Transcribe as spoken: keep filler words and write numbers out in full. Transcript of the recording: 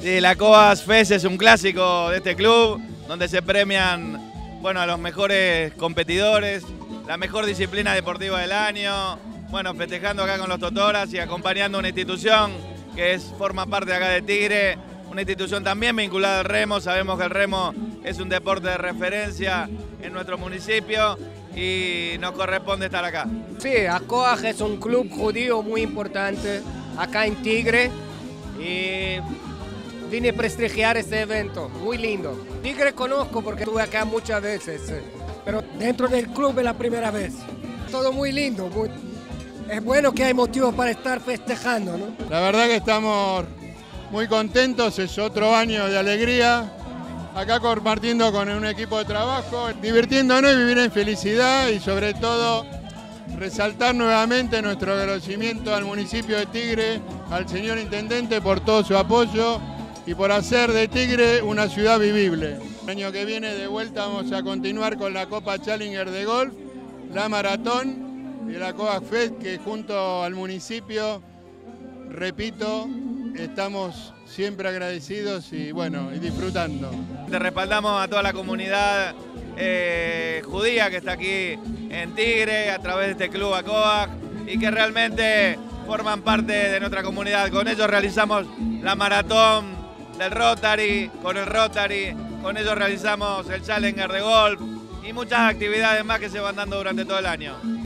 Sí, la Coas Fest es un clásico de este club, donde se premian, bueno, a los mejores competidores, la mejor disciplina deportiva del año, bueno, festejando acá con los Totoras y acompañando una institución que es, forma parte acá de Tigre, una institución también vinculada al remo. Sabemos que el remo es un deporte de referencia en nuestro municipio y nos corresponde estar acá. Sí, ACOAG es un club judío muy importante acá en Tigre y vine a prestigiar este evento, muy lindo. Tigre conozco porque estuve acá muchas veces, pero dentro del club es la primera vez. Todo muy lindo, muy... es bueno que hay motivos para estar festejando, ¿no? La verdad que estamos muy contentos, es otro año de alegría, acá compartiendo con un equipo de trabajo, divirtiéndonos y vivir en felicidad y sobre todo resaltar nuevamente nuestro agradecimiento al municipio de Tigre, al señor intendente por todo su apoyo y por hacer de Tigre una ciudad vivible. El año que viene de vuelta vamos a continuar con la Copa Challenger de golf, la maratón y la Coas Fest, que junto al municipio, repito, estamos siempre agradecidos y bueno, y disfrutando. Te respaldamos a toda la comunidad eh, judía que está aquí en Tigre a través de este club ACOAG y que realmente forman parte de nuestra comunidad. Con ellos realizamos la maratón del Rotary, con el Rotary, con ellos realizamos el Challenger de golf y muchas actividades más que se van dando durante todo el año.